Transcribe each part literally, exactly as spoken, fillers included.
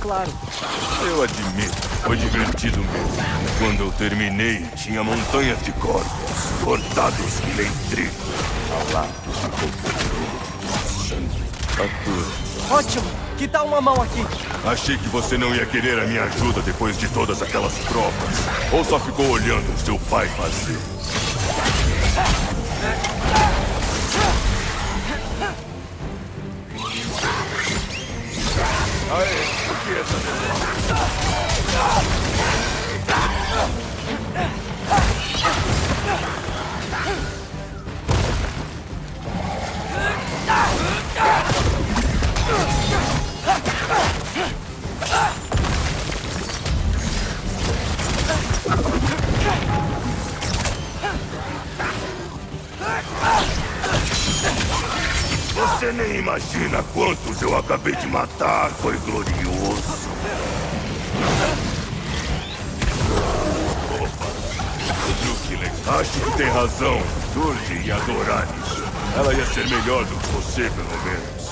claro. Eu admito, foi divertido mesmo. Quando eu terminei, tinha montanhas de corpos, cortados que nem trigo. A lava ficou poderoso. Sangue, atura. Ótimo! Que tal uma mão aqui? Achei que você não ia querer a minha ajuda depois de todas aquelas provas. Ou só ficou olhando seu pai fazer. Aê, o que é essa demora? Você nem imagina quantos eu acabei de matar. Foi glorioso. Opa. Que legal. Acho que tem razão. Surge e adorar isso. Ela ia ser melhor do que você, pelo menos.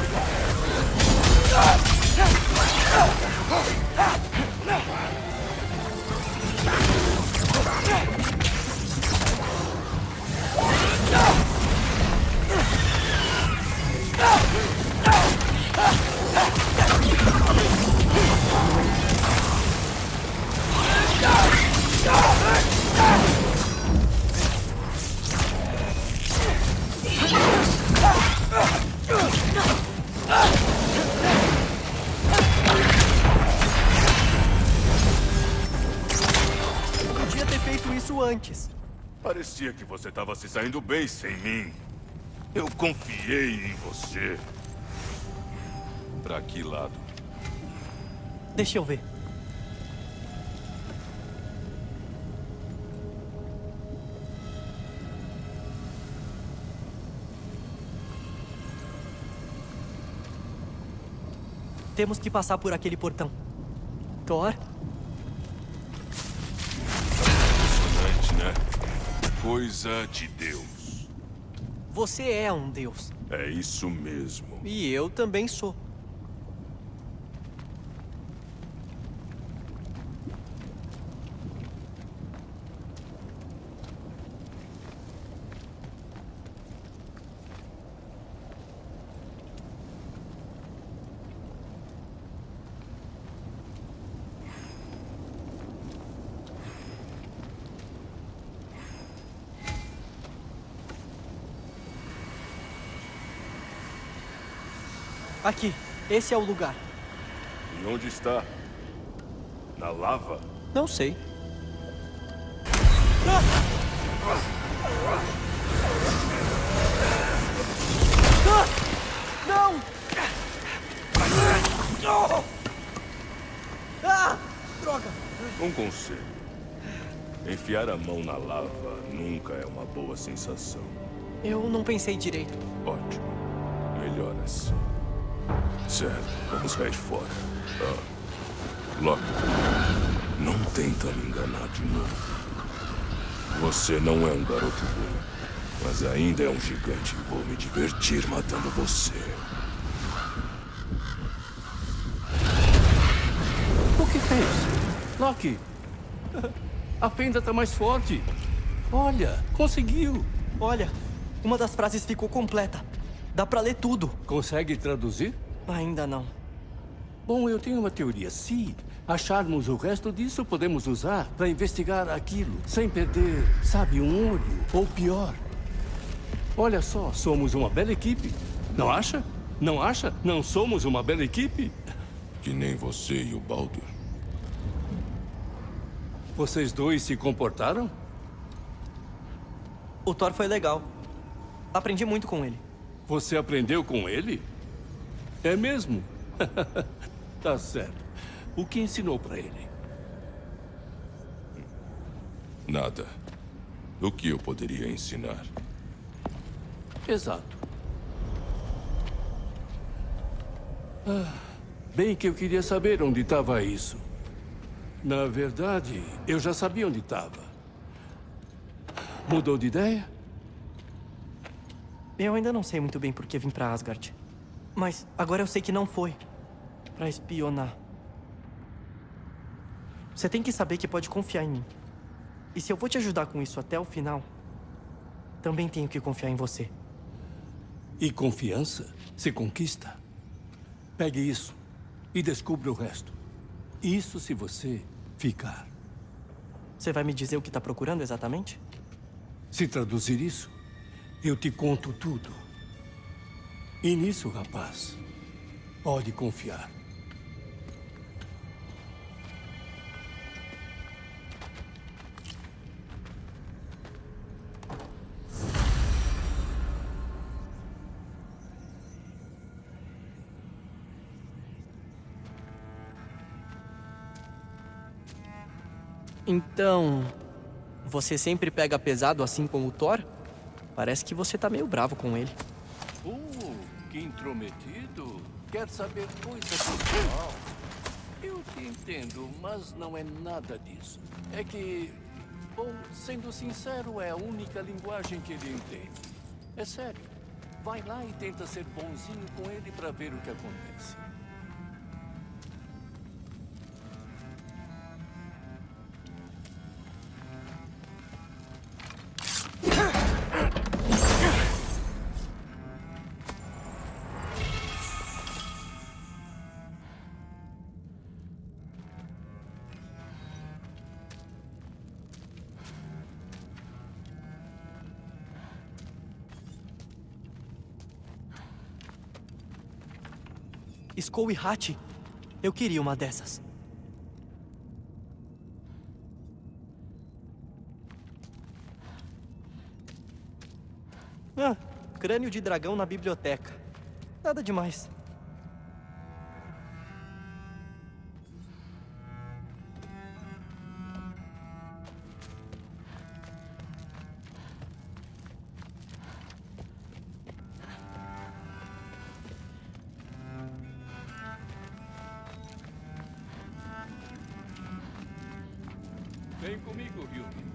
Podia ter feito isso antes. Parecia que você estava se saindo bem sem mim. Eu confiei em você. Pra que lado? Deixa eu ver. Temos que passar por aquele portão. Thor? Impressionante, né? Coisa de Deus. Você é um deus. É isso mesmo. E eu também sou. Aqui, esse é o lugar. E onde está? Na lava? Não sei. Não! Ah! Droga! Um conselho. Enfiar a mão na lava nunca é uma boa sensação. Eu não pensei direito. Ótimo. Melhor assim. Certo, vamos cair fora. Ah. Loki, não tenta me enganar de novo. Você não é um garoto bom, mas ainda é um gigante e vou me divertir matando você. O que fez? Loki, a fenda tá mais forte. Olha, conseguiu. Olha, uma das frases ficou completa. Dá pra ler tudo. Consegue traduzir? Ainda não. Bom, eu tenho uma teoria. Se acharmos o resto disso, podemos usar para investigar aquilo, sem perder, sabe, um olho. Ou pior. Olha só, somos uma bela equipe. Não acha? Não acha? Não somos uma bela equipe? Que nem você e o Baldur. Vocês dois se comportaram? O Thor foi legal. Aprendi muito com ele. Você aprendeu com ele? É mesmo? Tá certo. O que ensinou pra ele? Nada. O que eu poderia ensinar? Exato. Ah, bem que eu queria saber onde estava isso. Na verdade, eu já sabia onde estava. Mudou de ideia? Eu ainda não sei muito bem por que vim pra Asgard. Mas agora eu sei que não foi pra espionar. Você tem que saber que pode confiar em mim. E se eu vou te ajudar com isso até o final, também tenho que confiar em você. E confiança se conquista. Pegue isso e descubra o resto. Isso se você ficar. Você vai me dizer o que está procurando exatamente? Se traduzir isso, eu te conto tudo. E nisso, rapaz, pode confiar. Então, você sempre pega pesado assim com o Thor? Parece que você tá meio bravo com ele. Uh, que intrometido. Quer saber coisa pessoal? Eu te entendo, mas não é nada disso. É que, bom, sendo sincero, é a única linguagem que ele entende. É sério. Vai lá e tenta ser bonzinho com ele pra ver o que acontece. Skull e Hatch, eu queria uma dessas. Ah, crânio de dragão na biblioteca. Nada demais. Vem comigo, Ryuki.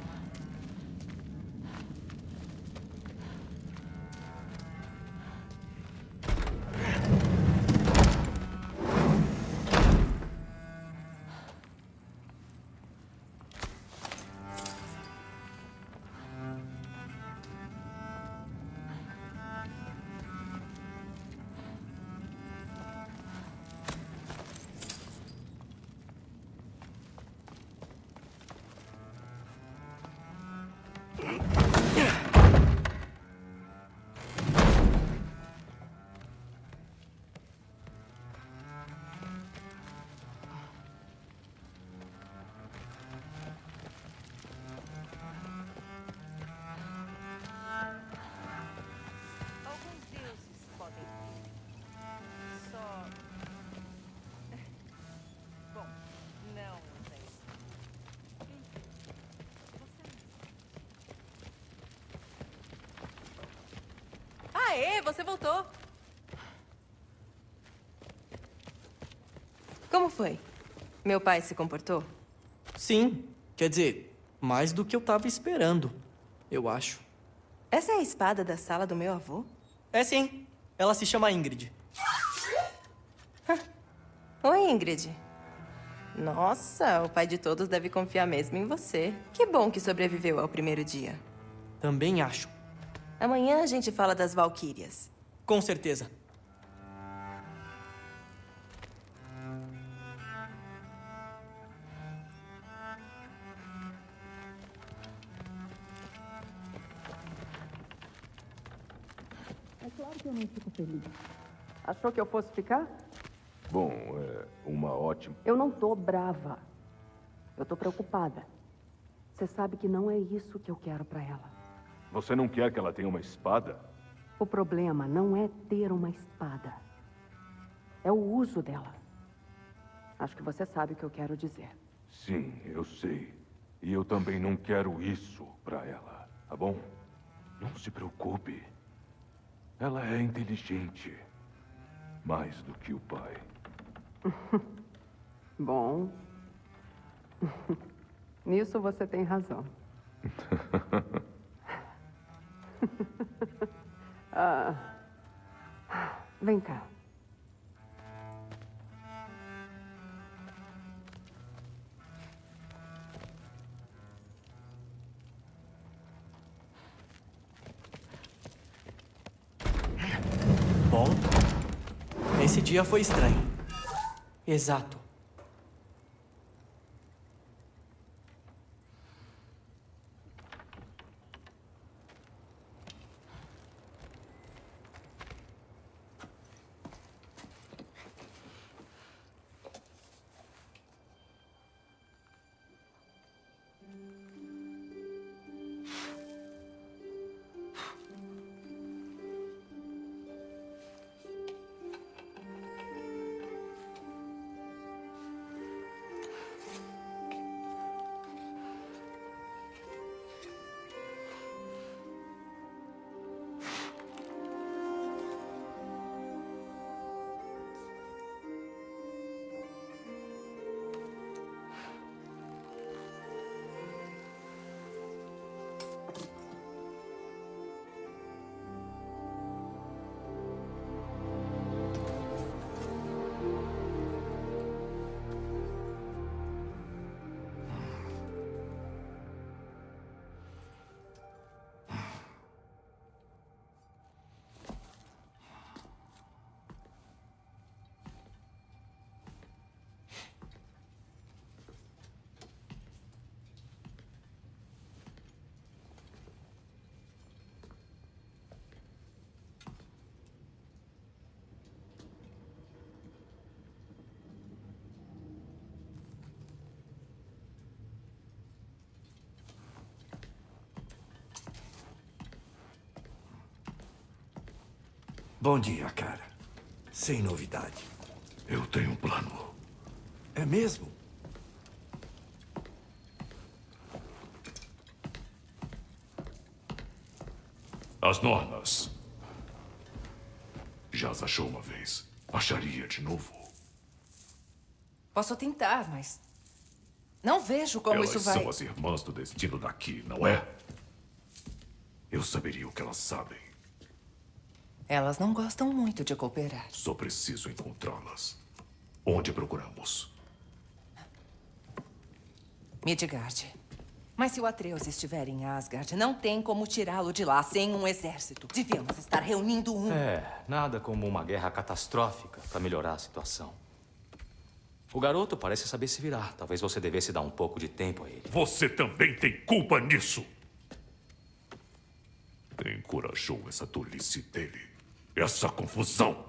Aê, você voltou. Como foi? Meu pai se comportou? Sim, quer dizer, mais do que eu tava esperando, eu acho. Essa é a espada da sala do meu avô? É sim, ela se chama Ingrid. Oi, Ingrid. Nossa, o pai de todos deve confiar mesmo em você. Que bom que sobreviveu ao primeiro dia. Também acho. Amanhã a gente fala das Valquírias. Com certeza. É claro que eu não fico feliz. Achou que eu fosse ficar? Bom, é uma ótima... Eu não tô brava. Eu tô preocupada. Você sabe que não é isso que eu quero pra ela. Você não quer que ela tenha uma espada? O problema não é ter uma espada. É o uso dela. Acho que você sabe o que eu quero dizer. Sim, eu sei. E eu também não quero isso pra ela, tá bom? Não se preocupe. Ela é inteligente. Mais do que o pai. Bom. Nisso você tem razão. ah. Vem cá. Esse dia foi estranho. Exato. Bom dia, cara. Sem novidade. Eu tenho um plano. É mesmo? As Nornas. Já as achou uma vez. Acharia de novo. Posso tentar, mas... não vejo como Elas isso vai... são as irmãs do destino daqui, não é? Eu saberia o que elas sabem. Elas não gostam muito de cooperar. Só preciso encontrá-las. Onde procuramos? Midgard. Mas se o Atreus estiver em Asgard, não tem como tirá-lo de lá sem um exército. Devíamos estar reunindo um. É, nada como uma guerra catastrófica para melhorar a situação. O garoto parece saber se virar. Talvez você devesse dar um pouco de tempo a ele. Você também tem culpa nisso. Encorajou essa tolice dele. Essa confusão.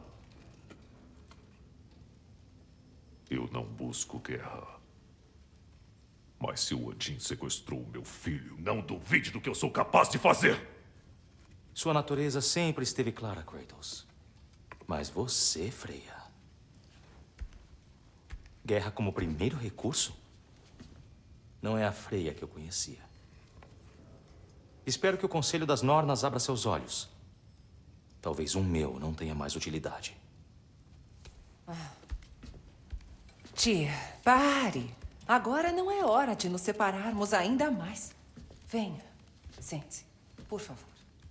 Eu não busco guerra. Mas se o Odin sequestrou meu filho, não duvide do que eu sou capaz de fazer. Sua natureza sempre esteve clara, Kratos. Mas você, Freya... guerra como primeiro recurso? Não é a Freya que eu conhecia. Espero que o Conselho das Nornas abra seus olhos. Talvez um meu não tenha mais utilidade. Ah. Tia, pare. Agora não é hora de nos separarmos ainda mais. Venha, sente-se, por favor.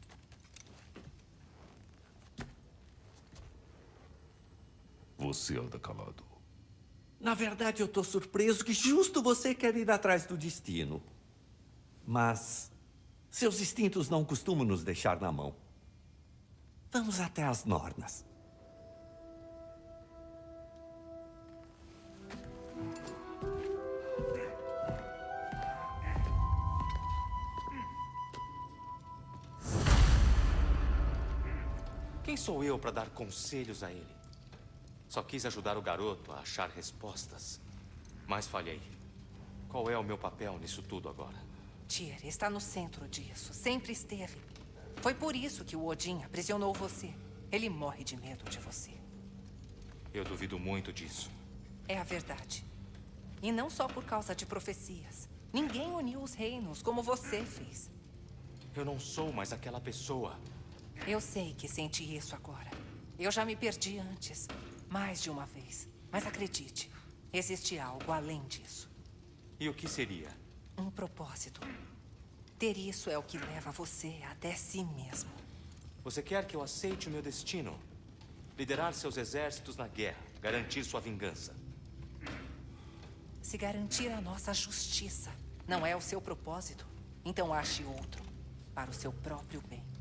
Você anda calado. Na verdade, eu tô surpreso que justo você quer ir atrás do destino. Mas seus instintos não costumam nos deixar na mão. Vamos até as Nornas. Quem sou eu para dar conselhos a ele? Só quis ajudar o garoto a achar respostas. Mas falhei. Qual é o meu papel nisso tudo agora? Tyr está no centro disso. Sempre esteve. Foi por isso que o Odin aprisionou você. Ele morre de medo de você. Eu duvido muito disso. É a verdade. E não só por causa de profecias. Ninguém uniu os reinos como você fez. Eu não sou mais aquela pessoa. Eu sei que sente isso agora. Eu já me perdi antes. Mais de uma vez. Mas acredite, existe algo além disso. E o que seria? Um propósito. Ter isso é o que leva você até si mesmo. Você quer que eu aceite o meu destino? Liderar seus exércitos na guerra, garantir sua vingança. Se garantir a nossa justiça não é o seu propósito, então ache outro, para o seu próprio bem.